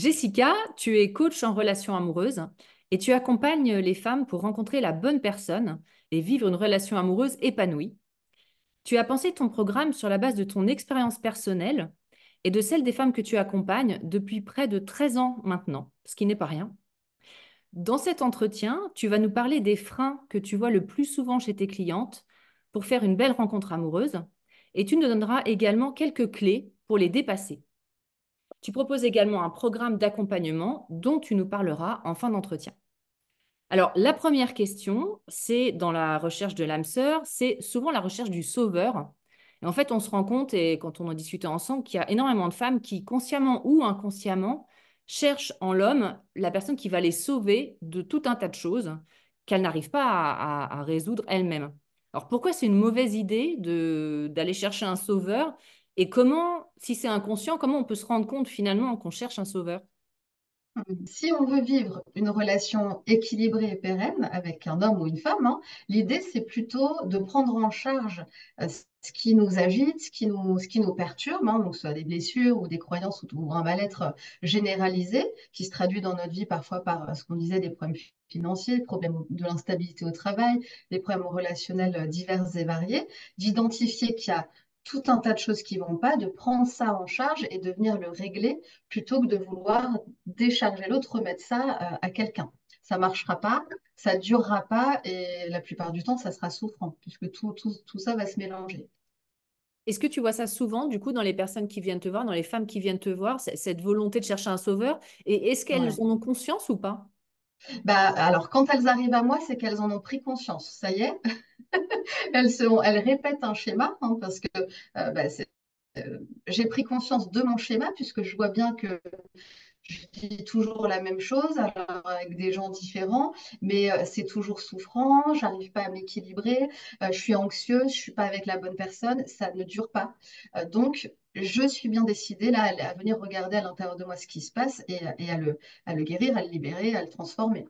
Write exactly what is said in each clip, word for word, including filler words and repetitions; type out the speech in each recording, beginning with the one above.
Jessica, tu es coach en relations amoureuses et tu accompagnes les femmes pour rencontrer la bonne personne et vivre une relation amoureuse épanouie. Tu as pensé ton programme sur la base de ton expérience personnelle et de celle des femmes que tu accompagnes depuis près de treize ans maintenant, ce qui n'est pas rien. Dans cet entretien, tu vas nous parler des freins que tu vois le plus souvent chez tes clientes pour faire une belle rencontre amoureuse et tu nous donneras également quelques clés pour les dépasser. Tu proposes également un programme d'accompagnement dont tu nous parleras en fin d'entretien. Alors, la première question, c'est dans la recherche de l'âme sœur, c'est souvent la recherche du sauveur. Et en fait, on se rend compte, et quand on en discutait ensemble, qu'il y a énormément de femmes qui, consciemment ou inconsciemment, cherchent en l'homme la personne qui va les sauver de tout un tas de choses qu'elles n'arrivent pas à, à- à résoudre elles-mêmes. Alors, pourquoi c'est une mauvaise idée de, d'aller chercher un sauveur? Et comment, si c'est inconscient, comment on peut se rendre compte finalement qu'on cherche un sauveur? Si on veut vivre une relation équilibrée et pérenne avec un homme ou une femme, hein, l'idée c'est plutôt de prendre en charge euh, ce qui nous agite, ce qui nous, ce qui nous perturbe, hein, donc soit des blessures ou des croyances ou, ou un mal-être euh, généralisé qui se traduit dans notre vie parfois par euh, ce qu'on disait des problèmes financiers, des problèmes de l'instabilité au travail, des problèmes relationnels euh, divers et variés, d'identifier qu'il y a tout un tas de choses qui ne vont pas, de prendre ça en charge et de venir le régler plutôt que de vouloir décharger l'autre, remettre ça euh, à quelqu'un. Ça ne marchera pas, ça ne durera pas et la plupart du temps, ça sera souffrant puisque tout, tout, tout ça va se mélanger. Est-ce que tu vois ça souvent, du coup, dans les personnes qui viennent te voir, dans les femmes qui viennent te voir, c- cette volonté de chercher un sauveur? Et est-ce qu'elles Ouais. en ont conscience ou pas? Bah, alors, quand elles arrivent à moi, c'est qu'elles en ont pris conscience. Ça y est, elles, se, elles répètent un schéma hein, parce que euh, bah, c'est- j'ai pris conscience de mon schéma puisque je vois bien que je dis toujours la même chose, alors avec des gens différents, mais euh, c'est toujours souffrant, j'arrive pas à m'équilibrer, euh, je suis anxieuse, je suis pas avec la bonne personne, ça ne dure pas. Euh, donc, je suis bien décidée là à, à venir regarder à l'intérieur de moi ce qui se passe et, et à le, à le guérir, à le libérer, à le transformer.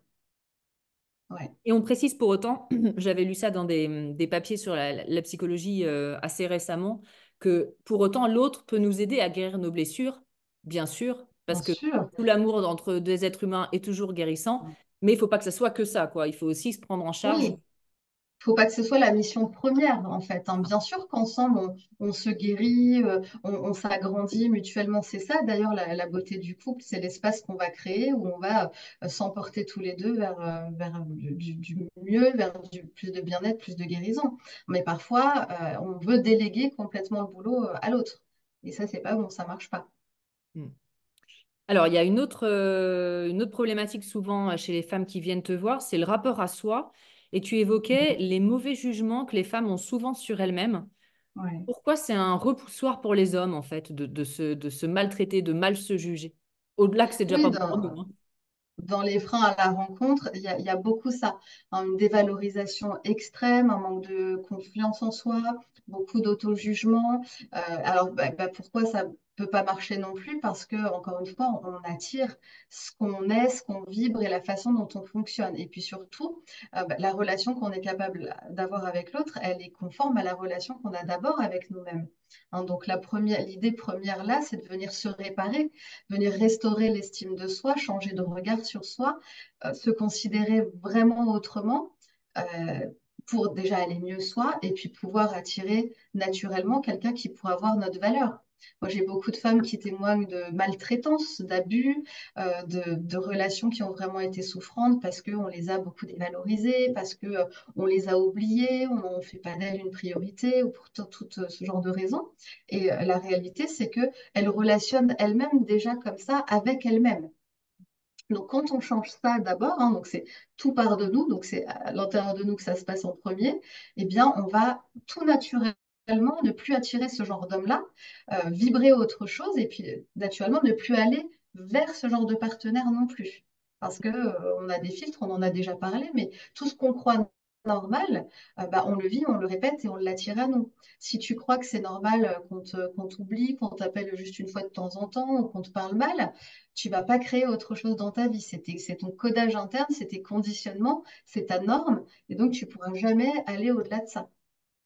Ouais. Et on précise pour autant, j'avais lu ça dans des, des papiers sur la, la psychologie euh, assez récemment, que pour autant, l'autre peut nous aider à guérir nos blessures, bien sûr, Bien parce que sûr. tout l'amour entre deux êtres humains est toujours guérissant, mais il faut pas que ce soit que ça, quoi. Il faut aussi se prendre en charge. Oui, faut pas que ce soit la mission première, en fait, hein. Bien sûr qu'ensemble, on, on se guérit, euh, on, on s'agrandit mutuellement. C'est ça, d'ailleurs, la, la beauté du couple, c'est l'espace qu'on va créer où on va euh, s'emporter tous les deux vers, euh, vers du, du mieux, vers du, plus de bien-être, plus de guérison. Mais parfois, euh, on veut déléguer complètement le boulot euh, à l'autre. Et ça, c'est pas bon, ça marche pas. Hmm. Alors, il y a une autre, euh, une autre problématique souvent euh, chez les femmes qui viennent te voir, c'est le rapport à soi. Et tu évoquais les mauvais jugements que les femmes ont souvent sur elles-mêmes. Ouais. Pourquoi c'est un repoussoir pour les hommes, en fait, de, de se, de se maltraiter, de mal se juger? Au-delà que c'est déjà Oui, pas bon pour dans, nous, hein. dans les freins à la rencontre, il y a, il y a beaucoup ça, hein, une dévalorisation extrême, un manque de confiance en soi, beaucoup d'auto-jugement. Euh, alors, bah, bah, pourquoi ça peut pas marcher non plus? Parce que, encore une fois, on attire ce qu'on est, ce qu'on vibre et la façon dont on fonctionne. Et puis surtout, euh, bah, la relation qu'on est capable d'avoir avec l'autre, elle est conforme à la relation qu'on a d'abord avec nous-mêmes. Hein, donc, la première, l'idée première là, c'est de venir se réparer, venir restaurer l'estime de soi, changer de regard sur soi, euh, se considérer vraiment autrement euh, pour déjà aller mieux soi et puis pouvoir attirer naturellement quelqu'un qui pourra avoir notre valeur. Moi, j'ai beaucoup de femmes qui témoignent de maltraitance, d'abus, euh, de, de relations qui ont vraiment été souffrantes parce qu'on les a beaucoup dévalorisées, parce qu'on euh, on les a oubliées, on ne fait pas d'elles une priorité ou pour tout, tout, euh, ce genre de raisons. Et euh, la réalité, c'est que elles relationnent elles-mêmes déjà comme ça avec elles-mêmes. Donc, quand on change ça d'abord, hein, donc c'est tout part de nous, donc c'est à l'intérieur de nous que ça se passe en premier, eh bien, on va tout naturellement ne plus attirer ce genre d'homme-là, euh, vibrer autre chose, et puis naturellement ne plus aller vers ce genre de partenaire non plus. Parce que, euh, on a des filtres, on en a déjà parlé, mais tout ce qu'on croit normal, euh, bah, on le vit, on le répète et on l'attire à nous. Si tu crois que c'est normal euh, qu'on te- qu'on t'oublie, qu'on t'appelle juste une fois de temps en temps ou qu'on te parle mal, tu vas pas créer autre chose dans ta vie. C'est tes- c'est ton codage interne, c'est tes conditionnements, c'est ta norme, et donc tu pourras jamais aller au-delà de ça.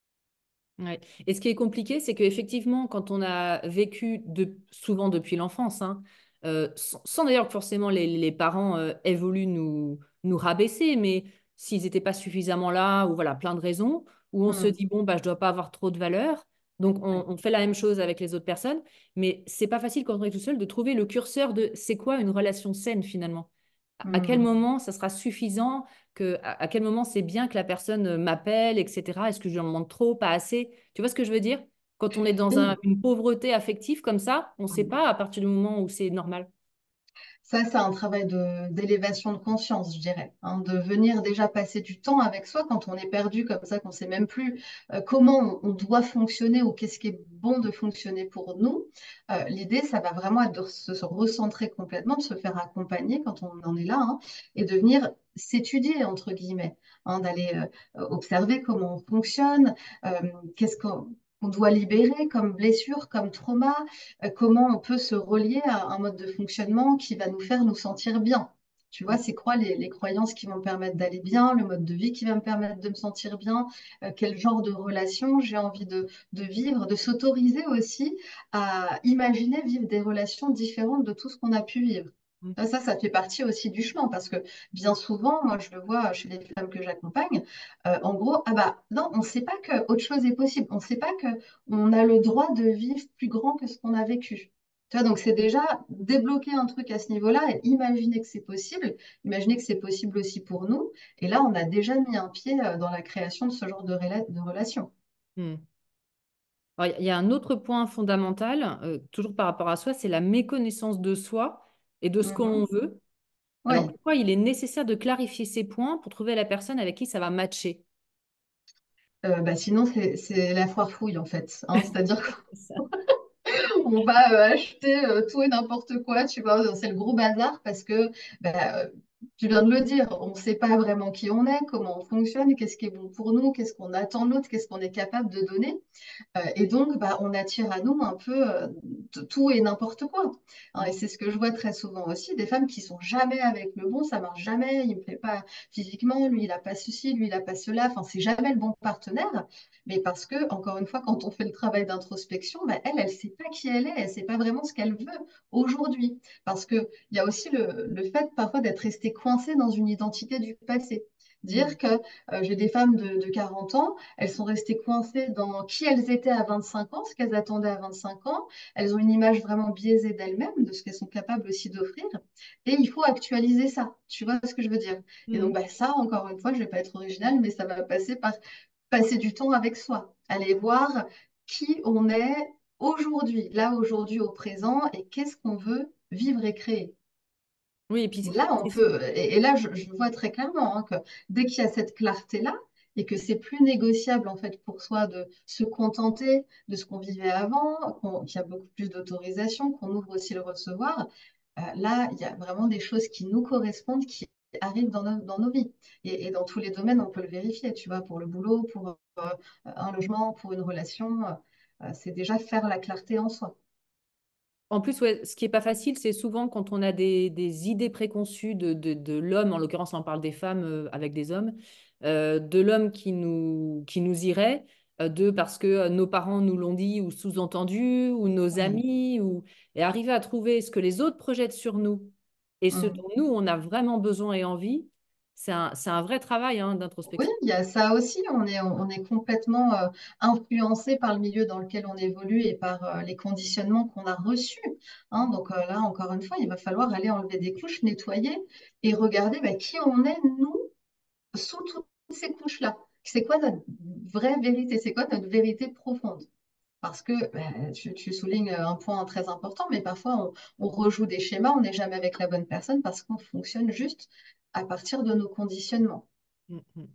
Ouais. Et ce qui est compliqué, c'est qu'effectivement, quand on a vécu de, souvent depuis l'enfance, hein, euh, sans, sans d'ailleurs que forcément les, les parents euh, aient voulu nous, nous rabaisser, mais s'ils n'étaient pas suffisamment là, ou voilà, plein de raisons, où on se Mm. dit, bon, bah, je ne dois pas avoir trop de valeur, donc on, Ouais. on fait la même chose avec les autres personnes, mais c'est pas facile quand on est tout seul de trouver le curseur de c'est quoi une relation saine finalement. À à quel Mm. moment ça sera suffisant, que, à, à quel moment c'est bien que la personne euh, m'appelle, et cetera. Est-ce que je lui en demande trop, pas assez? Tu vois ce que je veux dire? Quand on est dans un- Oui. une pauvreté affective comme ça, on ne sait Mm. pas à partir du moment où c'est normal. Ça, c'est un travail de, d'élévation de conscience, je dirais, hein, de venir déjà passer du temps avec soi quand on est perdu comme ça, qu'on ne sait même plus euh, comment on, on doit fonctionner ou qu'est-ce qui est bon de fonctionner pour nous. Euh, l'idée, ça va vraiment être de se, se recentrer complètement, de se faire accompagner quand on en est là, hein, et de venir s'étudier, entre guillemets, hein, d'aller euh, observer comment on fonctionne, euh, qu'est-ce qu'on qu'on doit libérer comme blessure, comme trauma, euh, comment on peut se relier à un mode de fonctionnement qui va nous faire nous sentir bien. Tu vois, c'est quoi les, les croyances qui vont me permettre d'aller bien, le mode de vie qui va me permettre de me sentir bien, euh, quel genre de relation j'ai envie de, de vivre, de s'autoriser aussi à imaginer vivre des relations différentes de tout ce qu'on a pu vivre. Mm. Ça, ça ça fait partie aussi du chemin parce que bien souvent, moi je le vois chez les femmes que j'accompagne, euh, en gros, ah bah non, on ne sait pas que autre chose est possible, on ne sait pas que on a le droit de vivre plus grand que ce qu'on a vécu. Tu vois, donc c'est déjà débloquer un truc à ce niveau-là et imaginer que c'est possible, imaginer que c'est possible aussi pour nous. Et là, on a déjà mis un pied euh, dans la création de ce genre de, rela- de relation. Mm. Alors, il y a un autre point fondamental, euh, toujours par rapport à soi, c'est la méconnaissance de soi et de ce qu'on Mhm. veut. Alors, Oui. pourquoi il est nécessaire de clarifier ces points pour trouver la personne avec qui ça va matcher? Euh, bah, sinon, c'est c'est la foire fouille, en fait, hein. C'est-à-dire C'est ça. on va euh, acheter euh, tout et n'importe quoi, tu vois, c'est le gros bazar parce que bah, euh, tu viens de le dire, on ne sait pas vraiment qui on est, comment on fonctionne, qu'est-ce qui est bon pour nous, qu'est-ce qu'on attend de l'autre, qu'est-ce qu'on est capable de donner. Euh, et donc, bah, on attire à nous un peu euh, t- tout et n'importe quoi. Hein, et c'est ce que je vois très souvent aussi, des femmes qui sont jamais avec le bon, ça marche jamais, il me plaît pas physiquement, lui il a pas ceci, lui il a pas cela, enfin c'est jamais le bon partenaire. Mais parce que, encore une fois, quand on fait le travail d'introspection, bah, elle, elle sait pas qui elle est, elle sait pas vraiment ce qu'elle veut aujourd'hui. Parce que il y a aussi le, le fait parfois d'être resté coincé dans une identité du passé. Mm. Dire que euh, j'ai des femmes de, de quarante ans, elles sont restées coincées dans qui elles étaient à vingt-cinq ans, ce qu'elles attendaient à vingt-cinq ans. Elles ont une image vraiment biaisée d'elles-mêmes, de ce qu'elles sont capables aussi d'offrir. Et il faut actualiser ça. Tu vois ce que je veux dire? Et donc, Mm. bah, ça, encore une fois, je ne vais pas être originale, mais ça va passer par passer du temps avec soi. Aller voir qui on est aujourd'hui, là, aujourd'hui, au présent, et qu'est-ce qu'on veut vivre et créer. Oui, et puis Et là, on c'est peut, et, et là, je, je vois très clairement hein, que dès qu'il y a cette clarté-là, et que c'est plus négociable en fait pour soi de se contenter de ce qu'on vivait avant, qu'on- qu'il y a beaucoup plus d'autorisation, qu'on ouvre aussi le recevoir, euh, là, il y a vraiment des choses qui nous correspondent, qui arrivent dans nos, dans nos vies. Et, et dans tous les domaines, on peut le vérifier, tu vois, pour le boulot, pour euh, un logement, pour une relation, euh, c'est déjà faire la clarté en soi. En plus, ouais, ce qui est pas facile, c'est souvent quand on a des, des idées préconçues de, de, de l'homme, en l'occurrence, on parle des femmes euh, avec des hommes, euh, de l'homme qui nous, qui nous irait, euh, de parce que euh, nos parents nous l'ont dit ou sous-entendu, ou nos Oui. amis, ou... et arriver à trouver ce que les autres projettent sur nous et ce Mm. dont nous, on a vraiment besoin et envie, c'est un, c'est un vrai travail hein, Oui, d'introspection. il y a ça aussi. On est, on est complètement euh, influencé par le milieu dans lequel on évolue et par euh, les conditionnements qu'on a reçus. Hein. Donc euh, là, encore une fois, il va falloir aller enlever des couches, nettoyer et regarder bah, qui on est, nous, sous toutes ces couches-là. C'est quoi notre vraie vérité? C'est quoi notre vérité profonde? Parce que bah, tu, tu soulignes un point très important, mais parfois on, on rejoue des schémas, on n'est jamais avec la bonne personne parce qu'on fonctionne juste à partir de nos conditionnements. Mm, mm.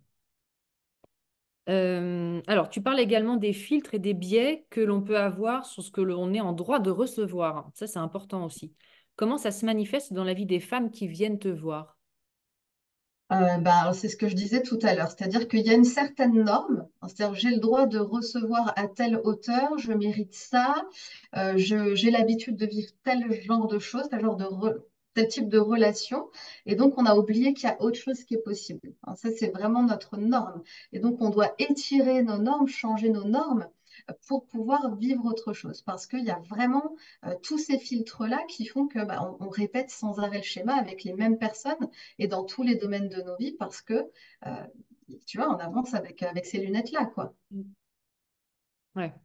Euh, alors, tu parles également des filtres et des biais que l'on peut avoir sur ce que l'on est en droit de recevoir. Ça, c'est important aussi. Comment ça se manifeste dans la vie des femmes qui viennent te voir? Euh, bah, alors, c'est ce que je disais tout à l'heure, c'est-à-dire qu'il y a une certaine norme, hein, c'est-à-dire j'ai le droit de recevoir à telle hauteur, je mérite ça, euh, je- j'ai l'habitude de vivre tel genre de choses, tel genre de re- tel type de relation, et donc on a oublié qu'il y a autre chose qui est possible. Hein, ça, c'est vraiment notre norme. Et donc on doit étirer nos normes, changer nos normes, pour pouvoir vivre autre chose. Parce qu'il y a vraiment euh, tous ces filtres-là qui font que bah, on, on répète sans arrêt le schéma avec les mêmes personnes et dans tous les domaines de nos vies parce que, euh, tu vois, on avance avec, avec ces lunettes-là, quoi. Mm. Ouais.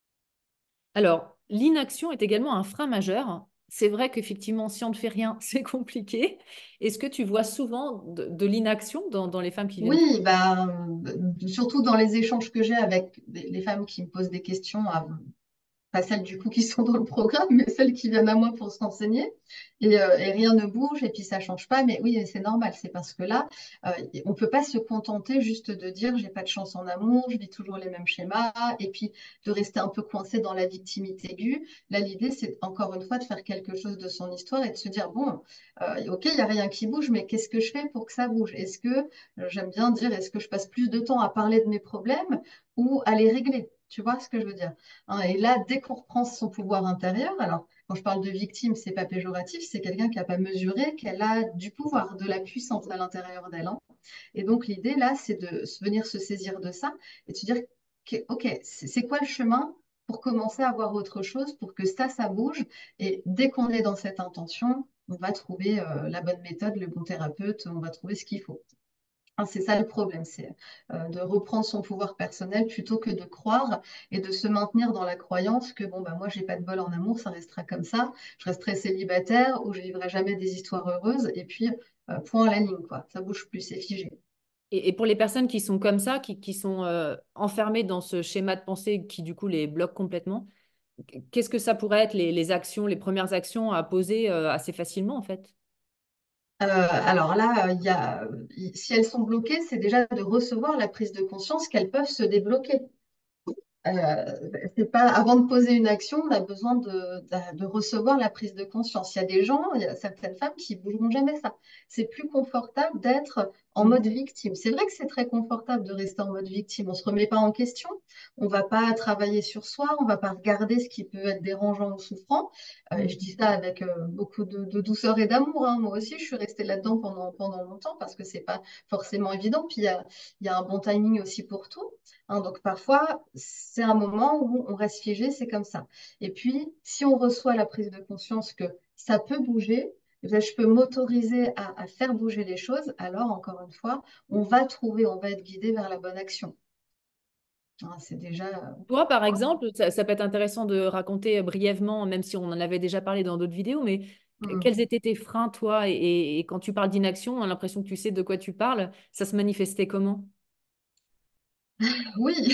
Alors, l'inaction est également un frein majeur. C'est vrai qu'effectivement, si on ne fait rien, c'est compliqué. Est-ce que tu vois souvent de, de l'inaction dans, dans les femmes qui viennent? Oui, bah, euh, surtout dans les échanges que j'ai avec les les femmes qui me posent des questions pas celles du coup qui sont dans le programme, mais celles qui viennent à moi pour se renseigner. Et, euh, et rien ne bouge et puis ça change pas. Mais oui, c'est normal. C'est parce que là, euh, on peut pas se contenter juste de dire j'ai pas de chance en amour, je vis toujours les mêmes schémas et puis de rester un peu coincé dans la victimité aiguë. Là, l'idée, c'est encore une fois de faire quelque chose de son histoire et de se dire bon, euh, ok, il y a rien qui bouge, mais qu'est-ce que je fais pour que ça bouge? Est-ce que euh, j'aime bien dire est-ce que je passe plus de temps à parler de mes problèmes ou à les régler? Tu vois ce que je veux dire? Hein, et là, dès qu'on reprend son pouvoir intérieur, alors quand je parle de victime, c'est pas péjoratif, c'est quelqu'un qui n'a pas mesuré qu'elle a du pouvoir, de la puissance à l'intérieur d'elle, hein. Et donc l'idée là, c'est de se- venir se saisir de ça et de se dire, que, ok, c'est c'est quoi le chemin pour commencer à voir autre chose, pour que ça, ça bouge. Et dès qu'on est dans cette intention, on va trouver euh, la bonne méthode, le bon thérapeute, on va trouver ce qu'il faut. Hein, c'est ça le problème, c'est euh, de reprendre son pouvoir personnel plutôt que de croire et de se maintenir dans la croyance que bon bah moi j'ai pas de bol en amour, ça restera comme ça, je resterai célibataire ou je vivrai jamais des histoires heureuses et puis euh, point à la ligne quoi, ça bouge plus, c'est figé. Et, et pour les personnes qui sont comme ça, qui, qui sont euh, enfermées dans ce schéma de pensée qui du coup les bloque complètement, qu'est-ce que ça pourrait être les, les actions, les premières actions à poser euh, assez facilement en fait? Euh, alors là, euh, il y a, si elles sont bloquées, c'est déjà de recevoir la prise de conscience qu'elles peuvent se débloquer. Euh, c'est pas avant de poser une action, on a besoin de, de- de recevoir la prise de conscience. Il y a des gens, il y a certaines femmes qui bougeront jamais ça. C'est plus confortable d'être en Mm. mode victime. C'est vrai que c'est très confortable de rester en mode victime. On se remet pas en question. On va pas travailler sur soi. On va pas regarder ce qui peut être dérangeant ou souffrant. Euh, et je dis ça avec euh, beaucoup de, de douceur et d'amour, hein. Moi aussi, je suis restée là-dedans pendant, pendant longtemps parce que c'est pas forcément évident. Puis il y a, il y a un bon timing aussi pour tout. Hein, donc parfois, c'est un moment où on reste figé, c'est comme ça. Et puis, si on reçoit la prise de conscience que ça peut bouger, eh bien, je peux m'autoriser à, à faire bouger les choses, alors encore une fois, on va trouver, on va être guidé vers la bonne action. Hein, c'est déjà... euh, Toi, par exemple, ça, ça peut être intéressant de raconter euh, brièvement, même si on en avait déjà parlé dans d'autres vidéos, mais que- hmm. quels étaient tes freins, toi, et, et- et quand tu parles d'inaction, on a l'impression que tu sais de quoi tu parles, ça se manifestait comment? Oui,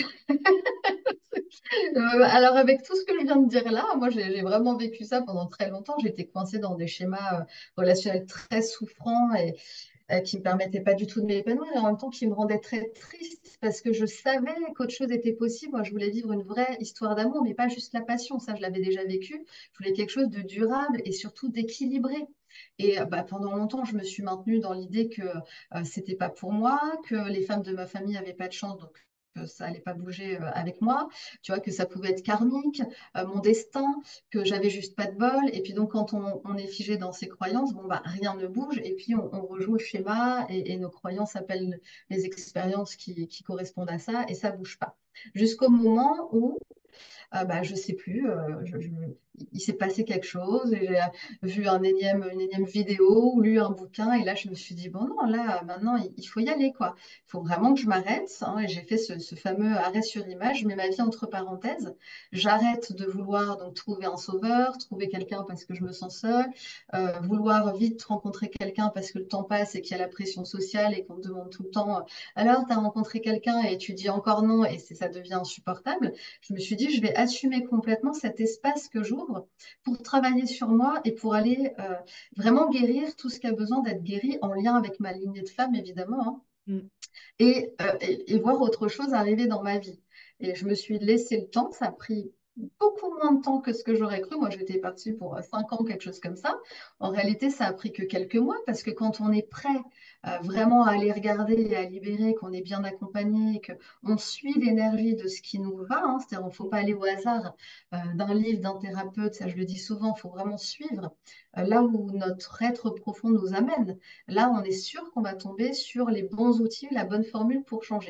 Euh, alors avec tout ce que je viens de dire là, moi j'ai j'ai vraiment vécu ça pendant très longtemps. J'étais coincée dans des schémas euh, relationnels très souffrants et euh, qui me permettaient pas du tout de m'épanouir et en même temps qui me rendaient très triste parce que je savais qu'autre chose était possible. Moi, je voulais vivre une vraie histoire d'amour, mais pas juste la passion. Ça, je l'avais déjà vécu. Je voulais quelque chose de durable et surtout d'équilibré. Et euh, bah, pendant longtemps, je me suis maintenue dans l'idée que euh, c'était pas pour moi, que les femmes de ma famille n'avaient pas de chance, donc que ça allait pas bouger euh, avec moi, tu vois, que ça pouvait être karmique, euh, mon destin, que j'avais juste pas de bol. Et puis donc, quand on, on est figé dans ses croyances, bon, bah, rien ne bouge. Et puis, on, on rejoue le schéma et, et nos croyances appellent les expériences qui, qui correspondent à ça et ça bouge pas. Jusqu'au moment où ah bah, je sais plus, euh, je- je- il s'est passé quelque chose, et j'ai vu un énième, une énième vidéo ou lu un bouquin, et là je me suis dit, bon non, là maintenant il, il faut y aller, quoi. Il faut vraiment que je m'arrête, hein, et j'ai fait ce, ce fameux arrêt sur image, je mets ma vie entre parenthèses, j'arrête de vouloir donc trouver un sauveur, trouver quelqu'un parce que je me sens seule, euh, vouloir vite rencontrer quelqu'un parce que le temps passe et qu'il y a la pression sociale et qu'on te demande tout le temps, euh, alors tu as rencontré quelqu'un et tu dis encore non, et c'est- ça devient insupportable. Je me suis dit, je vais assumer complètement cet espace que j'ouvre pour travailler sur moi et pour aller euh, vraiment guérir tout ce qui a besoin d'être guéri en lien avec ma lignée de femme, évidemment, hein, Mm. et, euh, et, et voir autre chose arriver dans ma vie. Et je me suis laissé le temps, ça a pris beaucoup moins de temps que ce que j'aurais cru. Moi, j'étais partie pour euh, cinq ans, quelque chose comme ça. En réalité, ça a pris que quelques mois parce que quand on est prêt euh, vraiment à aller regarder et à libérer, qu'on est bien accompagné, qu'on suit l'énergie de ce qui nous va, hein, c'est-à-dire qu'il ne faut pas aller au hasard euh, d'un livre, d'un thérapeute, ça je le dis souvent, il faut vraiment suivre euh, là où notre être profond nous amène. Là, on est sûr qu'on va tomber sur les bons outils, la bonne formule pour changer.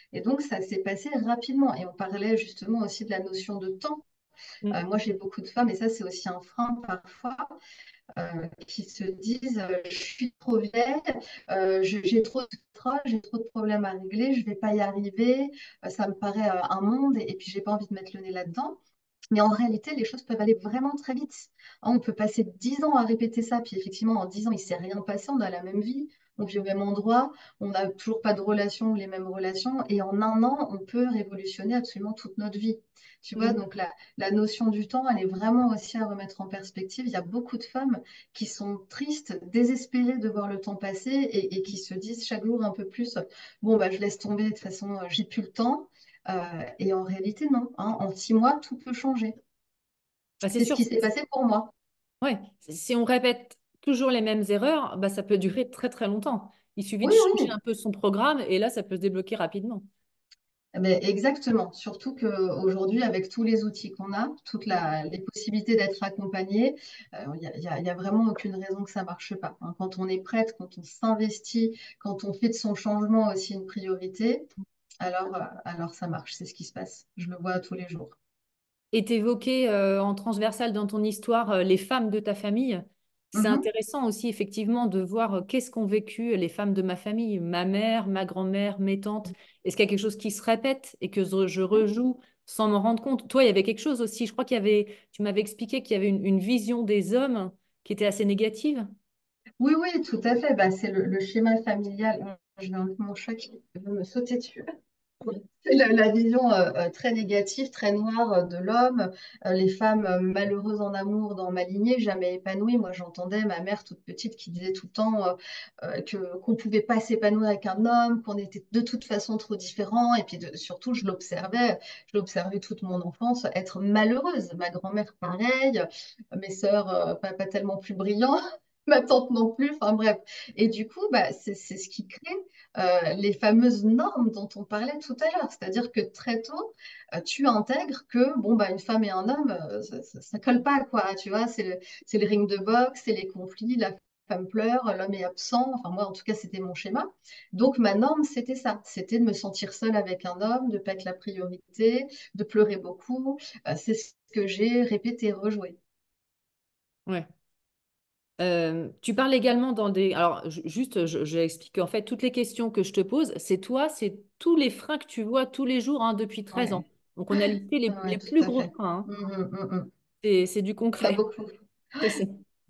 Et donc, ça s'est passé rapidement. Et on parlait justement aussi de la notion de temps. Mm. Euh, moi, j'ai beaucoup de femmes, et ça, c'est aussi un frein parfois, euh, qui se disent, euh, je suis trop vieille, euh, je- j'ai trop de stress, j'ai trop de problèmes à régler, je ne vais pas y arriver, euh, ça me paraît euh, un monde, et, et puis j'ai pas envie de mettre le nez là-dedans. Mais en réalité, les choses peuvent aller vraiment très vite. Hein, on peut passer dix ans à répéter ça, puis effectivement, en dix ans, il ne s'est rien passé, on a la même vie, on vit au même endroit, on n'a toujours pas de relations, les mêmes relations, et en un an, on peut révolutionner absolument toute notre vie. Tu vois, Mm. donc la, la notion du temps, elle est vraiment aussi à remettre en perspective. Il y a beaucoup de femmes qui sont tristes, désespérées de voir le temps passer et, et qui se disent chaque jour un peu plus, bon, bah, je laisse tomber, de toute façon, euh, j'ai plus le temps. Euh, et en réalité, non, hein. En six mois, tout peut changer. Bah, c'est C'est ce sûr. qui s'est passé pour moi. Ouais. Si on répète toujours les mêmes erreurs, bah, ça peut durer très très longtemps. Il suffit de Oui, changer oui, un peu son programme et là, ça peut se débloquer rapidement. mais exactement. Surtout qu'aujourd'hui, avec tous les outils qu'on a, toutes la- les possibilités d'être accompagné, euh, il n'y a, il y a- il y a vraiment aucune raison que ça ne marche pas. Hein. Quand on est prête, quand on s'investit, quand on fait de son changement aussi une priorité, alors, euh, alors ça marche. C'est ce qui se passe. Je le vois tous les jours. Et t'évoquais euh, en transversal dans ton histoire euh, les femmes de ta famille. C'est Mhm. intéressant aussi effectivement de voir euh, qu'est-ce qu'ont vécu les femmes de ma famille, ma mère, ma grand-mère, mes tantes. Est-ce qu'il y a quelque chose qui se répète et que je je rejoue sans m'en rendre compte? Toi, il y avait quelque chose aussi. Je crois qu'il y avait, tu m'avais expliqué qu'il y avait une, une vision des hommes qui était assez négative. Oui, oui, tout à fait. Bah, c'est le, le schéma familial. Je vais enlever mon chat qui veut me sauter dessus. C'est la, la vision euh, euh, très négative, très noire euh, de l'homme, euh, les femmes euh, malheureuses en amour dans ma lignée, jamais épanouies. Moi, j'entendais ma mère toute petite qui disait tout le temps euh, euh, que qu'on pouvait pas s'épanouir avec un homme, qu'on était de toute façon trop différents. Et puis de- surtout, je l'observais, je l'observais toute mon enfance être malheureuse. Ma grand-mère, pareil, mes sœurs, euh, pas, pas tellement plus brillantes. Ma tante non plus, enfin bref. Et du coup, bah, c'est c'est ce qui crée euh, les fameuses normes dont on parlait tout à l'heure. C'est-à-dire que très tôt, euh, tu intègres que bon, bah, une femme et un homme, euh, ça, ça, ça colle pas, quoi. Tu vois, c'est le, c'est le ring de boxe, c'est les conflits, la femme pleure, l'homme est absent. Enfin, moi, en tout cas, c'était mon schéma. Donc, ma norme, c'était ça. C'était de me sentir seule avec un homme, de pas être la priorité, de pleurer beaucoup. Euh, c'est ce que j'ai répété, rejoué. Ouais. Euh, tu parles également dans des... Alors, ju- juste, je, je explique en fait, toutes les questions que je te pose, c'est toi, c'est tous les freins que tu vois tous les jours hein, depuis treize ans. Ouais, Donc, on a listé les, ouais, les tout plus à gros fait. freins. Hein. Mhm, mhm, mhm. C'est, c'est du Pas concret. beaucoup. C'est ça.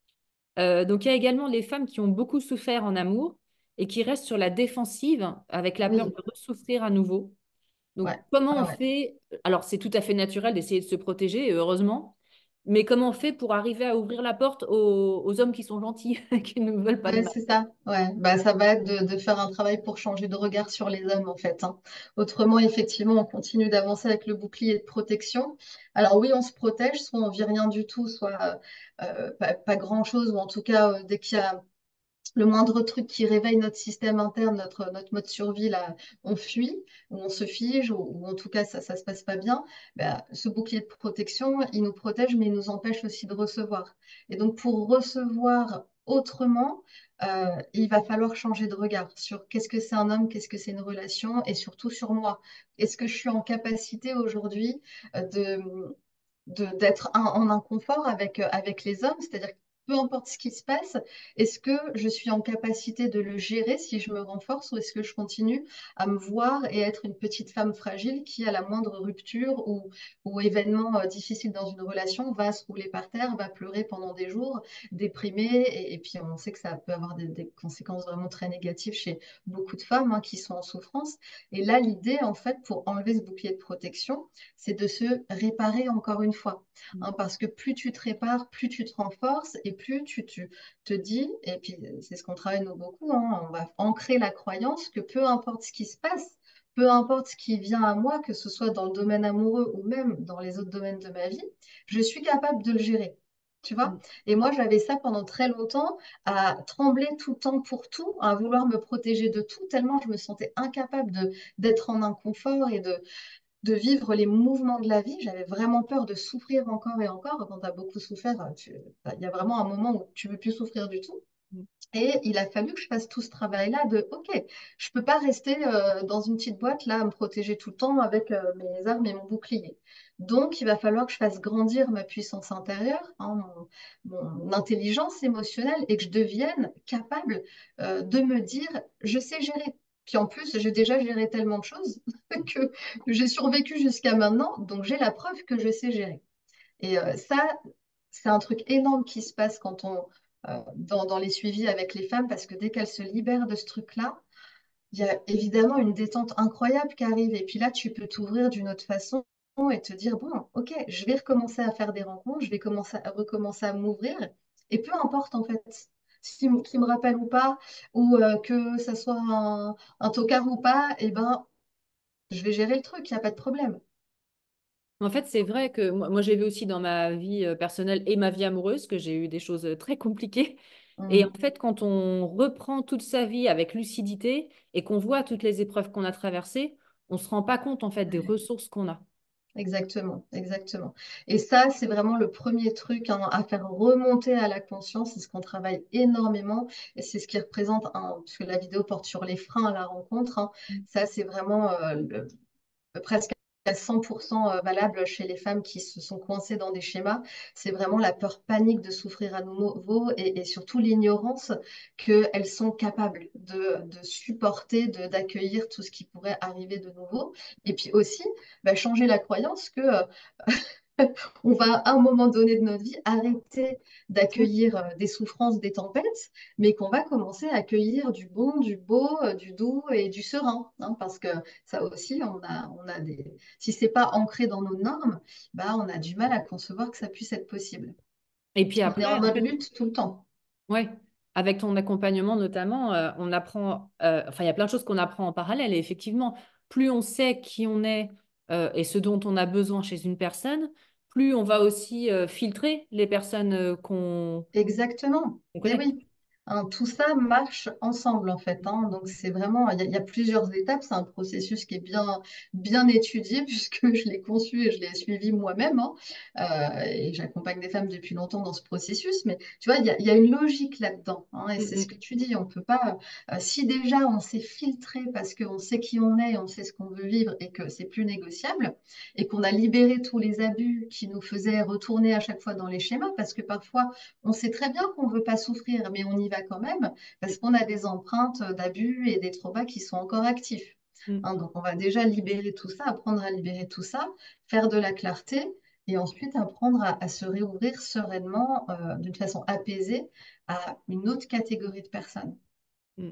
Euh, donc, il y a également les femmes qui ont beaucoup souffert en amour et qui restent sur la défensive avec la peur Oui, de ressouffrir à nouveau. Donc, ouais, comment ouais, on ouais. fait? Alors, c'est tout à fait naturel d'essayer de se protéger, et heureusement, mais comment on fait pour arriver à ouvrir la porte aux, aux hommes qui sont gentils, qui ne veulent pas de Ouais, mal? c'est ça. Ouais, bah, ça va être de, de faire un travail pour changer de regard sur les hommes, en fait. Hein. Autrement, effectivement, on continue d'avancer avec le bouclier de protection. Alors oui, on se protège, soit on vit rien du tout, soit euh, pas, pas grand-chose, ou en tout cas, euh, dès qu'il y a le moindre truc qui réveille notre système interne, notre, notre mode survie, là, on fuit, ou on se fige, ou, ou en tout cas, ça ne se passe pas bien. Ben, ce bouclier de protection, il nous protège, mais il nous empêche aussi de recevoir. Et donc, pour recevoir autrement, euh, il va falloir changer de regard sur qu'est-ce que c'est un homme, qu'est-ce que c'est une relation, et surtout sur moi. Est-ce que je suis en capacité aujourd'hui euh, de de- d'être un- en inconfort avec, euh, avec les hommes, c'est-à-dire que peu importe ce qui se passe, est-ce que je suis en capacité de le gérer si je me renforce ou est-ce que je continue à me voir et être une petite femme fragile qui, à la moindre rupture ou, ou événement euh, difficile dans une relation, va se rouler par terre, va pleurer pendant des jours, déprimée, et, et puis on sait que ça peut avoir des, des conséquences vraiment très négatives chez beaucoup de femmes hein, qui sont en souffrance. Et là, l'idée, en fait, pour enlever ce bouclier de protection, c'est de se réparer encore une fois. Hein, parce que plus tu te répares, plus tu te renforces et plus tu, tu te dis, et puis c'est ce qu'on travaille nous beaucoup, hein, on va ancrer la croyance que peu importe ce qui se passe, peu importe ce qui vient à moi, que ce soit dans le domaine amoureux ou même dans les autres domaines de ma vie, je suis capable de le gérer. Tu vois? Et moi, j'avais ça pendant très longtemps, à trembler tout le temps pour tout, à vouloir me protéger de tout, tellement je me sentais incapable de, d'être en inconfort et de, de vivre les mouvements de la vie. J'avais vraiment peur de souffrir encore et encore. Quand tu as beaucoup souffert, tu- il y a vraiment un moment où tu veux plus souffrir du tout. Et il a fallu que je fasse tout ce travail-là de, OK, je peux pas rester euh, dans une petite boîte là à me protéger tout le temps avec euh, mes armes et mon bouclier. Donc, il va falloir que je fasse grandir ma puissance intérieure, hein, mon, mon intelligence émotionnelle et que je devienne capable euh, de me dire, je sais gérer. Puis en plus, j'ai déjà géré tellement de choses que j'ai survécu jusqu'à maintenant, donc j'ai la preuve que je sais gérer. Et euh, ça, c'est un truc énorme qui se passe quand on, euh, dans, dans les suivis avec les femmes, parce que dès qu'elles se libèrent de ce truc-là, il y a évidemment une détente incroyable qui arrive. Et puis là, tu peux t'ouvrir d'une autre façon et te dire, bon, ok, je vais recommencer à faire des rencontres, je vais commencer à recommencer à m'ouvrir. Et peu importe, en fait, qui, me qui me rappelle ou pas, ou euh, que ça soit un, un tocard ou pas, eh ben, je vais gérer le truc, il n'y a pas de problème. En fait, c'est vrai que moi, moi, j'ai vu aussi dans ma vie euh, personnelle et ma vie amoureuse que j'ai eu des choses euh, très compliquées. Et en Mm. fait, quand on reprend toute sa vie avec lucidité et qu'on voit toutes les épreuves qu'on a traversées, on se rend pas compte en fait des ressources qu'on a. Exactement, exactement. Et ça, c'est vraiment le premier truc hein, à faire remonter à la conscience. C'est ce qu'on travaille énormément et c'est ce qui représente, un, parce que la vidéo porte sur les freins à la rencontre. Hein. Ça, c'est vraiment euh, le- presque à cent pour cent euh, valable chez les femmes qui se sont coincées dans des schémas. C'est vraiment la peur panique de souffrir à nouveau et, et surtout l'ignorance qu'elles sont capables de, de supporter, de, d'accueillir tout ce qui pourrait arriver de nouveau. Et puis aussi, bah, changer la croyance que euh, on va à un moment donné de notre vie arrêter d'accueillir euh, des souffrances, des tempêtes, mais qu'on va commencer à accueillir du bon, du beau, euh, du doux et du serein. Hein, parce que ça aussi, on a, on a des... si c'est pas ancré dans nos normes, bah, on a du mal à concevoir que ça puisse être possible. Et puis On est après, en en mode fait, lutte tout le temps. ouais, avec ton accompagnement notamment, euh, on apprend, euh, enfin, il y a plein de choses qu'on apprend en parallèle. Et effectivement, plus on sait qui on est euh, et ce dont on a besoin chez une personne, plus on va aussi euh, filtrer les personnes euh, qu'on Exactement. qu'on Et connaît. oui. Hein, tout ça marche ensemble en fait. Hein. Donc c'est vraiment, il y, a il y a plusieurs étapes. C'est un processus qui est bien, bien étudié puisque je l'ai conçu et je l'ai suivi moi-même. Hein. Euh, et j'accompagne des femmes depuis longtemps dans ce processus. Mais tu vois, il y a, il y a une logique là-dedans. Hein. Et Mm, c'est ce que mm. tu dis. On peut pas. Euh, si déjà on s'est filtré parce qu'on sait qui on est, on sait ce qu'on veut vivre et que c'est plus négociable, et qu'on a libéré tous les abus qui nous faisaient retourner à chaque fois dans les schémas, parce que parfois on sait très bien qu'on ne veut pas souffrir, mais on y va quand même parce qu'on a des empreintes d'abus et des traumas qui sont encore actifs. Mm. Hein, donc, on va déjà libérer tout ça, apprendre à libérer tout ça, faire de la clarté et ensuite apprendre à, à se réouvrir sereinement, euh, d'une façon apaisée, à une autre catégorie de personnes. Mm.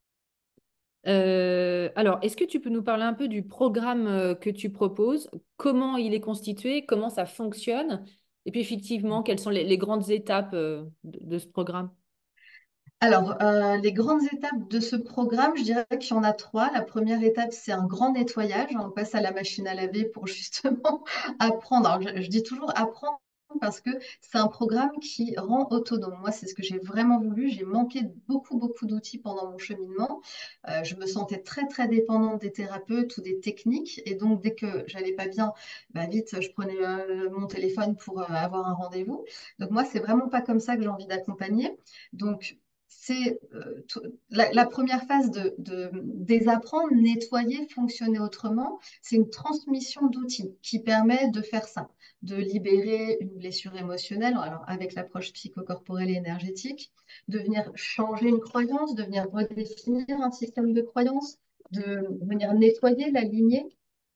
Euh, alors, est-ce que tu peux nous parler un peu du programme euh, que tu proposes, comment il est constitué, comment ça fonctionne, et puis effectivement, quelles sont les, les grandes étapes euh, de, de ce programme? Alors, euh, les grandes étapes de ce programme, je dirais qu'il y en a trois. La première étape, c'est un grand nettoyage. On passe à la machine à laver pour justement apprendre. Alors, je, je dis toujours apprendre parce que c'est un programme qui rend autonome. Moi, c'est ce que j'ai vraiment voulu. J'ai manqué de beaucoup, beaucoup d'outils pendant mon cheminement. Euh, je me sentais très, très dépendante des thérapeutes ou des techniques. Et donc, dès que j'allais pas bien, bah, vite, je prenais euh, mon téléphone pour euh, avoir un rendez-vous. Donc, moi, c'est vraiment pas comme ça que j'ai envie d'accompagner. Donc, c'est euh, tout- la, la première phase de, de désapprendre, nettoyer, fonctionner autrement. C'est une transmission d'outils qui permet de faire ça, de libérer une blessure émotionnelle, alors avec l'approche psychocorporelle et énergétique, de venir changer une croyance, de venir redéfinir un système de croyance, de venir nettoyer la lignée,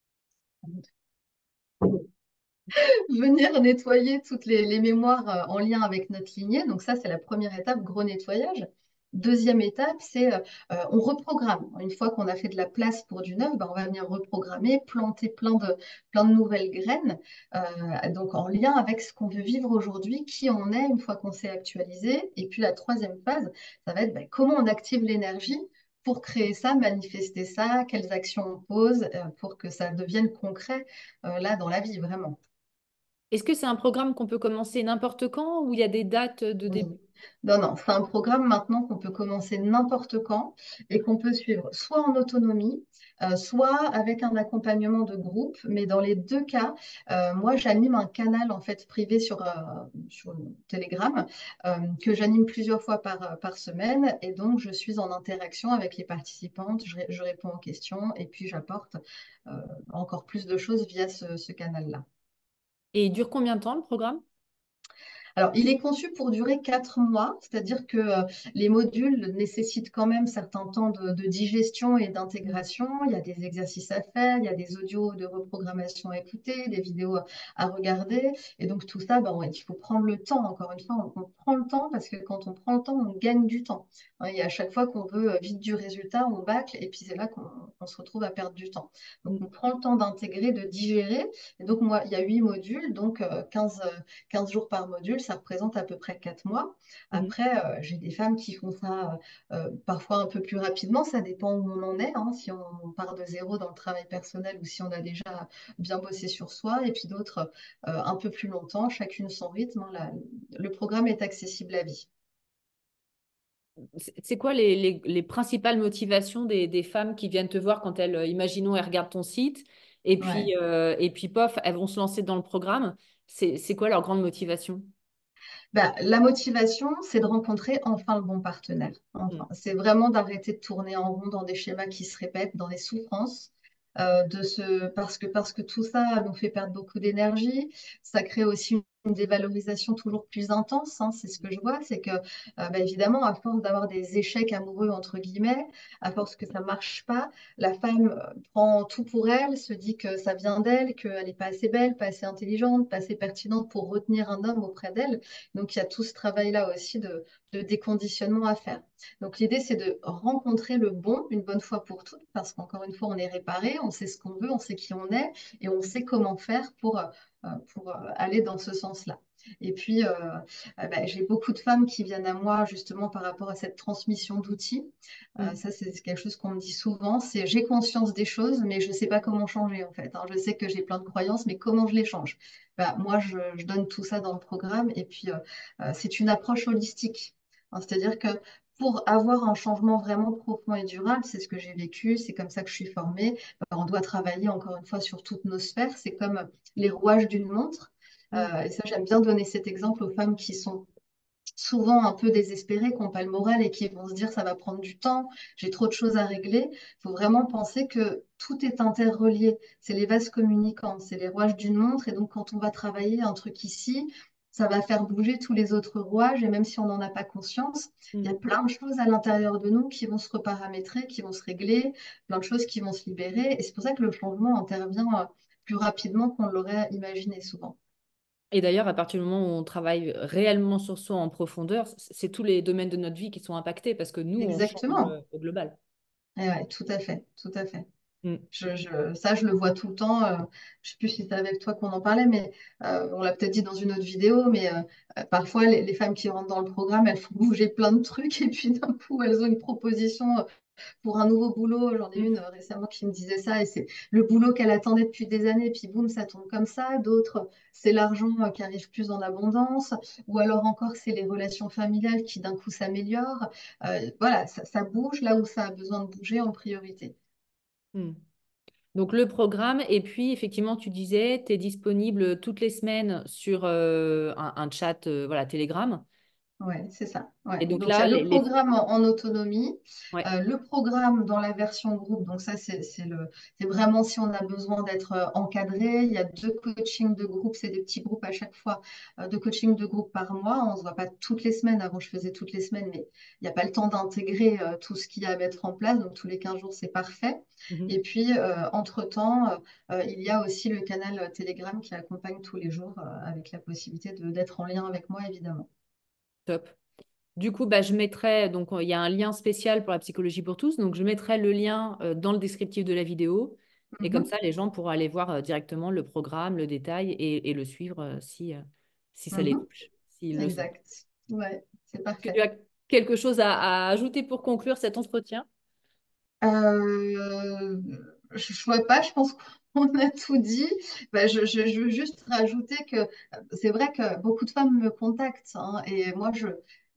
venir nettoyer toutes les, les mémoires euh, en lien avec notre lignée. Donc ça, c'est la première étape, gros nettoyage. Deuxième étape, c'est euh, euh, on reprogramme. Une fois qu'on a fait de la place pour du neuf, ben, on va venir reprogrammer, planter plein de, plein de nouvelles graines, euh, donc en lien avec ce qu'on veut vivre aujourd'hui, qui on est une fois qu'on s'est actualisé. Et puis la troisième phase, ça va être ben, comment on active l'énergie pour créer ça, manifester ça, quelles actions on pose euh, pour que ça devienne concret euh, là dans la vie, vraiment. Est-ce que c'est un programme qu'on peut commencer n'importe quand ou il y a des dates de Oui. début? Non, non, c'est un programme maintenant qu'on peut commencer n'importe quand et qu'on peut suivre soit en autonomie, euh, soit avec un accompagnement de groupe. Mais dans les deux cas, euh, moi, j'anime un canal en fait privé sur, euh, sur Telegram euh, que j'anime plusieurs fois par, par semaine. Et donc, je suis en interaction avec les participantes, je, ré- je réponds aux questions et puis j'apporte euh, encore plus de choses via ce ce canal-là. Et il dure combien de temps le programme? Alors, il est conçu pour durer quatre mois, c'est-à-dire que euh, les modules nécessitent quand même certains temps de, de digestion et Mm. d'intégration. Il y a des exercices à faire, il y a des audios de reprogrammation à écouter, des vidéos à regarder. Et donc, tout ça, ben, ouais, il faut prendre le temps. Encore une fois, on, on prend le temps parce que quand on prend le temps, on gagne du temps. Hein, et à chaque fois qu'on veut euh, vite du résultat, on bâcle et puis c'est là qu'on on se retrouve à perdre du temps. Donc, Mm. on prend le temps d'intégrer, de digérer. Et donc, moi, il y a huit modules, donc euh, quinze quinze jours par module, ça représente à peu près quatre mois. Mhm. Après, euh, j'ai des femmes qui font ça euh, parfois un peu plus rapidement, ça dépend où on en est, hein, si on part de zéro dans le travail personnel ou si on a déjà bien bossé sur soi, et puis d'autres euh, un peu plus longtemps, chacune son rythme. Hein, la- le programme est accessible à vie. C'est c'est quoi les, les- les principales motivations des, des femmes qui viennent te voir quand elles, euh, imaginons, elles regardent ton site et puis, Ouais. euh, et puis pof, elles vont se lancer dans le programme. C'est, c'est quoi leur grande motivation? Bah, la motivation, c'est de rencontrer enfin le bon partenaire. Mm. Enfin, c'est vraiment d'arrêter de tourner en rond dans des schémas qui se répètent, dans des souffrances, euh, de se... parce que, parce que tout ça nous fait perdre beaucoup d'énergie. Ça crée aussi une une dévalorisation toujours plus intense. Hein. C'est ce que je vois, c'est que, euh, bah, évidemment, à force d'avoir des échecs amoureux, entre guillemets, à force que ça marche pas, la femme euh, prend tout pour elle, se dit que ça vient d'elle, qu'elle n'est pas assez belle, pas assez intelligente, pas assez pertinente pour retenir un homme auprès d'elle. Donc, il y a tout ce travail-là aussi de, de déconditionnement à faire. Donc, l'idée, c'est de rencontrer le bon une bonne fois pour toutes, parce qu'encore une fois, on est réparé, on sait ce qu'on veut, on sait qui on est, et on sait comment faire pour, euh, pour euh, aller dans ce sens-là. Et puis, euh, euh, bah, j'ai beaucoup de femmes qui viennent à moi justement par rapport à cette transmission d'outils. Euh, Mm. ça, c'est quelque chose qu'on me dit souvent, c'est j'ai conscience des choses, mais je ne sais pas comment changer en fait. Hein. Je sais que j'ai plein de croyances, mais comment je les change? Bah, moi, je, je donne tout ça dans le programme et puis euh, euh, c'est une approche holistique. Hein. C'est-à-dire que pour avoir un changement vraiment profond et durable, c'est ce que j'ai vécu, c'est comme ça que je suis formée. Bah, on doit travailler encore une fois sur toutes nos sphères. C'est comme les rouages d'une montre. Mm. Euh, et ça, j'aime bien donner cet exemple aux femmes qui sont souvent un peu désespérées, qui n'ont pas le moral et qui vont se dire ça va prendre du temps, j'ai trop de choses à régler. Il faut vraiment penser que tout est interrelié. C'est les vases communicants, c'est les rouages d'une montre. Et donc, quand on va travailler un truc ici, ça va faire bouger tous les autres rouages. Et même si on n'en a pas conscience, il y a Mm. plein de choses à l'intérieur de nous qui vont se reparamétrer, qui vont se régler, plein de choses qui vont se libérer. Et c'est pour ça que le changement intervient euh, plus rapidement qu'on l'aurait imaginé souvent. Et d'ailleurs, à partir du moment où on travaille réellement sur soi en profondeur, c- c'est tous les domaines de notre vie qui sont impactés parce que nous, on change Exactement. euh, au global. Eh ouais, tout à fait, tout à fait. Mm. Je, je- ça, je le vois tout le temps. Euh, je sais plus si c'est avec toi qu'on en parlait, mais euh, on l'a peut-être dit dans une autre vidéo, mais euh, euh, parfois, les, les femmes qui rentrent dans le programme, elles font bouger plein de trucs et puis d'un coup, elles ont une proposition euh, pour un nouveau boulot. J'en ai Mm. une euh, récemment qui me disait ça et c'est le boulot qu'elle attendait depuis des années, puis boum, ça tombe comme ça. D'autres, c'est l'argent euh, qui arrive plus en abondance, ou alors encore, c'est les relations familiales qui d'un coup s'améliorent. Euh, voilà, ça, ça bouge là où ça a besoin de bouger en priorité. Mm. Donc le programme, et puis effectivement, tu disais, tu es disponible toutes les semaines sur euh, un, un chat euh, voilà, Telegram. Ouais, c'est ça. Ouais. Et donc Donc, il y a là, le les, les- programme en, en autonomie, ouais. euh, le programme dans la version groupe. Donc, ça, c'est c'est le, c'est vraiment si on a besoin d'être euh, encadré. Il y a deux coachings de groupe, c'est des petits groupes à chaque fois, euh, deux coachings de groupe par mois. On ne se voit pas toutes les semaines. Avant, je faisais toutes les semaines, mais il n'y a pas le temps d'intégrer euh, tout ce qu'il y a à mettre en place. Donc, tous les quinze jours, c'est parfait. Et Mhm. puis, euh, entre-temps, euh, euh, il y a aussi le canal euh, Telegram qui accompagne tous les jours euh, avec la possibilité de, d'être en lien avec moi, évidemment. Top. Du coup, bah, je mettrai, donc euh, il y a un lien spécial pour la psychologie pour tous, donc je mettrai le lien euh, dans le descriptif de la vidéo. Et comme Mhm. ça, les gens pourront aller voir euh, directement le programme, le détail et, et le suivre euh, si, euh, si ça les Mhm. touche, s'ils le sentent. Exact. Ouais, c'est Est-ce que tu parfait. as quelque chose à, à ajouter pour conclure cet entretien? Euh, je ne vois pas, je pense qu'on a tout dit. Bah, je, je- je veux juste rajouter que euh, c'est vrai que beaucoup de femmes me contactent, hein, et moi, je,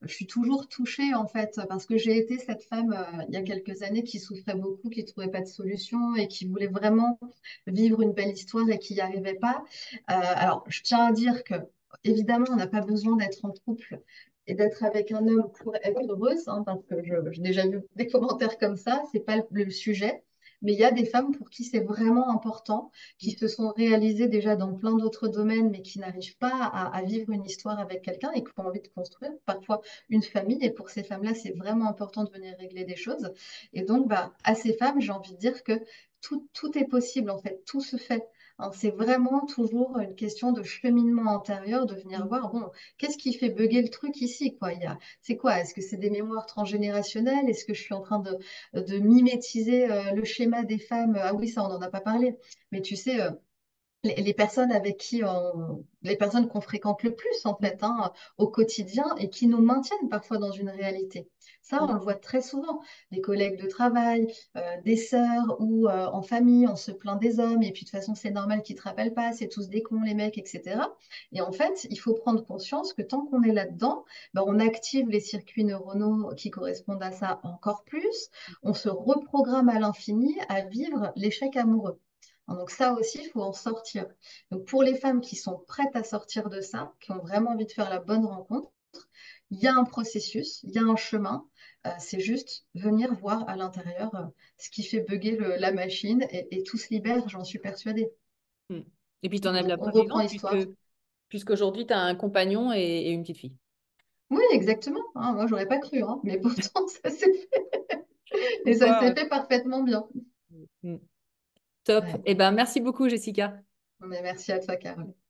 je suis toujours touchée en fait, parce que j'ai été cette femme euh, il y a quelques années qui souffrait beaucoup, qui trouvait pas de solution et qui voulait vraiment vivre une belle histoire et qui n'y arrivait pas. Euh, alors, je tiens à dire que évidemment, on n'a pas besoin d'être en couple et d'être avec un homme pour être heureuse, hein, parce que je- j'ai déjà vu des commentaires comme ça, c'est pas le, le sujet. Mais il y a des femmes pour qui c'est vraiment important, qui se sont réalisées déjà dans plein d'autres domaines, mais qui n'arrivent pas à, à vivre une histoire avec quelqu'un et qui ont envie de construire parfois une famille. Et pour ces femmes-là, c'est vraiment important de venir régler des choses. Et donc, bah, à ces femmes, j'ai envie de dire que tout, tout est possible, en fait, tout se fait. Hein, c'est vraiment toujours une question de cheminement intérieur, de venir voir, bon, qu'est-ce qui fait bugger le truc ici, quoi? Il y a, c'est quoi? Est-ce que c'est des mémoires transgénérationnelles? Est-ce que je suis en train de, de mimétiser euh, le schéma des femmes? Ah oui, ça, on n'en a pas parlé. Mais tu sais, euh, les, les personnes avec qui on, les personnes qu'on fréquente le plus en fait hein, au quotidien et qui nous maintiennent parfois dans une réalité. Ça, on le voit très souvent. Des collègues de travail, euh, des sœurs ou euh, en famille, on se plaint des hommes et puis de toute façon c'est normal qu'ils te rappellent pas, c'est tous des cons les mecs, et cetera. Et en fait, il faut prendre conscience que tant qu'on est là-dedans, ben, on active les circuits neuronaux qui correspondent à ça encore plus. On se reprogramme à l'infini à vivre l'échec amoureux. Donc ça aussi, il faut en sortir. Donc pour les femmes qui sont prêtes à sortir de ça, qui ont vraiment envie de faire la bonne rencontre, il y a un processus, il y a un chemin. Euh, c'est juste venir voir à l'intérieur euh, ce qui fait bugger le- la machine et, et tout se libère, j'en suis persuadée. Mm. Et puis, tu en as de Donc la on preuve reprend vivante puisque, histoire. puisqu'aujourd'hui, tu as un compagnon et, et une petite fille. Oui, exactement. Hein, moi, j'aurais pas cru, hein, mais pourtant, ça s'est fait. Et Comme ça quoi, s'est fait parfaitement bien. euh, mm. Top. Ouais. Eh ben, merci beaucoup, Jessica. Mais merci à toi, Carole.